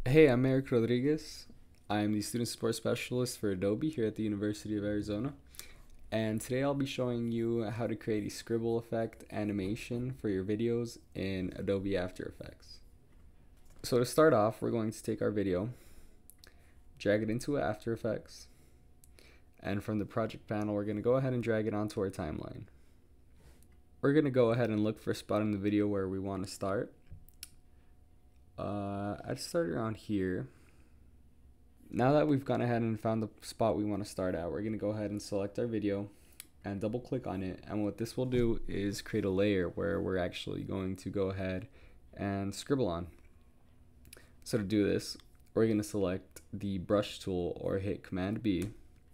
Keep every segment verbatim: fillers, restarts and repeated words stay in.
Hey, I'm Eric Rodriguez. I'm the Student Support Specialist for Adobe here at the University of Arizona. And today I'll be showing you how to create a scribble effect animation for your videos in Adobe After Effects. So to start off, we're going to take our video, drag it into After Effects, and from the project panel, we're going to go ahead and drag it onto our timeline. We're going to go ahead and look for a spot in the video where we want to start. Uh, I'd start around here. Now that we've gone ahead and found the spot we want to start at, we're going to go ahead and select our video and double click on it. And what this will do is create a layer where we're actually going to go ahead and scribble on. So to do this, we're going to select the brush tool or hit Command B.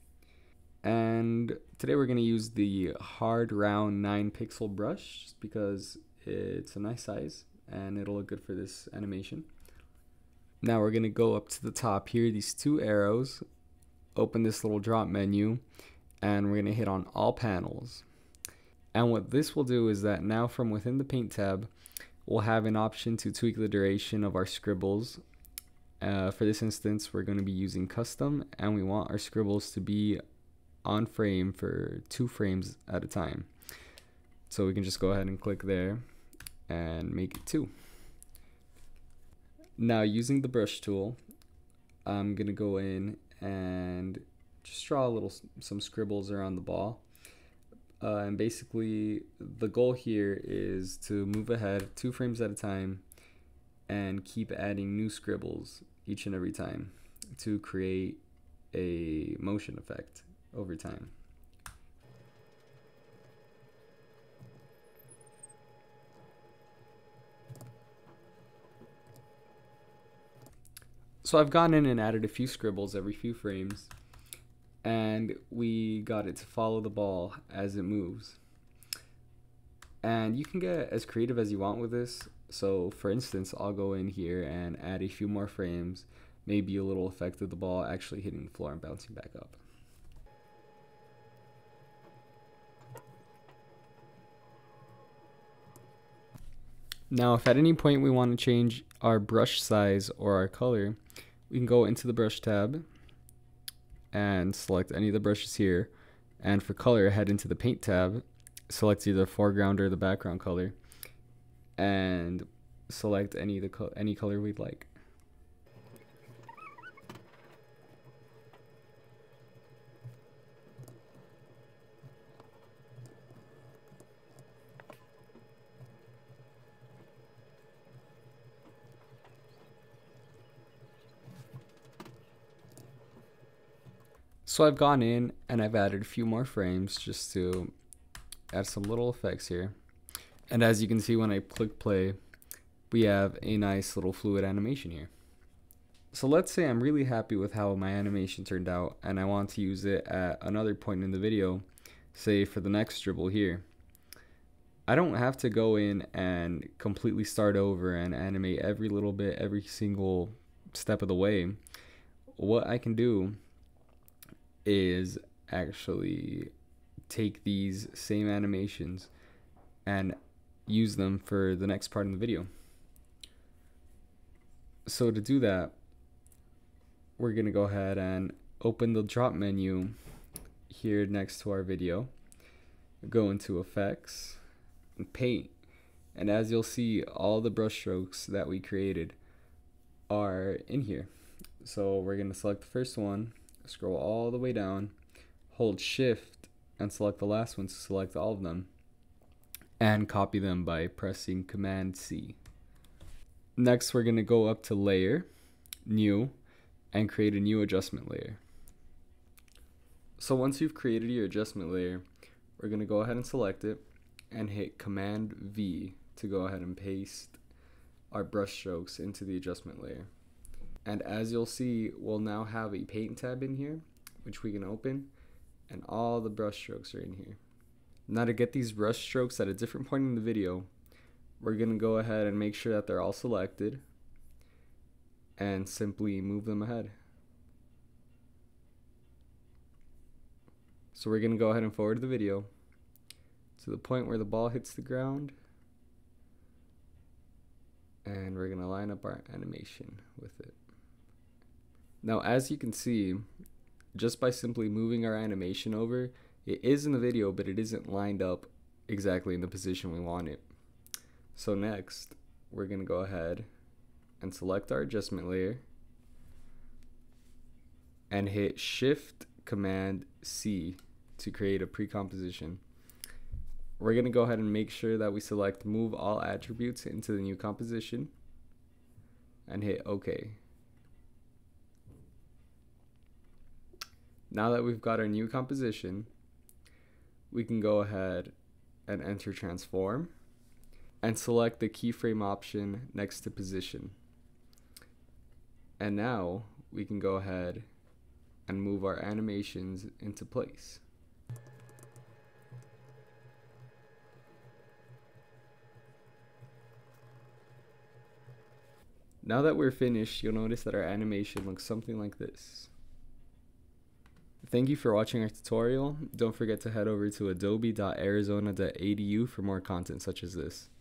And today we're going to use the hard round nine pixel brush just because it's a nice size and it'll look good for this animation. Now we're going to go up to the top here, these two arrows, open this little drop menu, and we're going to hit on all panels. And what this will do is that now from within the paint tab, we'll have an option to tweak the duration of our scribbles. Uh, for this instance, we're going to be using custom, and we want our scribbles to be on frame for two frames at a time. So we can just go ahead and click there and make it two. Now using the brush tool, I'm gonna go in and just draw a little some scribbles around the ball. Uh, and basically the goal here is to move ahead two frames at a time and keep adding new scribbles each and every time to create a motion effect over time. So I've gone in and added a few scribbles every few frames, and we got it to follow the ball as it moves. And you can get as creative as you want with this. So for instance, I'll go in here and add a few more frames, maybe a little effect of the ball actually hitting the floor and bouncing back up. Now if at any point we want to change our brush size or our color, we can go into the brush tab and select any of the brushes here, and for color head into the paint tab, select either the foreground or the background color, and select any of the co any color we'd like. So I've gone in and I've added a few more frames just to add some little effects here. And as you can see when I click play, we have a nice little fluid animation here. So let's say I'm really happy with how my animation turned out and I want to use it at another point in the video, say for the next dribble here. I don't have to go in and completely start over and animate every little bit, every single step of the way. What I can do is actually take these same animations and use them for the next part in the video. So to do that, we're gonna go ahead and open the drop menu here next to our video, go into effects and paint, and as you'll see, all the brush strokes that we created are in here. So we're gonna select the first one, scroll all the way down, hold shift and select the last one to select all of them, and copy them by pressing Command C. Next we're going to go up to layer, new, and create a new adjustment layer. So once you've created your adjustment layer, we're going to go ahead and select it and hit Command V to go ahead and paste our brush strokes into the adjustment layer. And as you'll see, we'll now have a paint tab in here, which we can open, and all the brush strokes are in here. Now to get these brush strokes at a different point in the video, we're going to go ahead and make sure that they're all selected, and simply move them ahead. So we're going to go ahead and forward the video to the point where the ball hits the ground, and we're going to line up our animation with it. Now, as you can see, just by simply moving our animation over, it is in the video, but it isn't lined up exactly in the position we want it. So next, we're going to go ahead and select our adjustment layer and hit Shift Command C to create a pre-composition. We're going to go ahead and make sure that we select Move All Attributes into the new composition and hit OK. Now that we've got our new composition, we can go ahead and enter Transform and select the keyframe option next to Position. And now we can go ahead and move our animations into place. Now that we're finished, you'll notice that our animation looks something like this. Thank you for watching our tutorial. Don't forget to head over to adobe dot arizona dot e d u for more content such as this.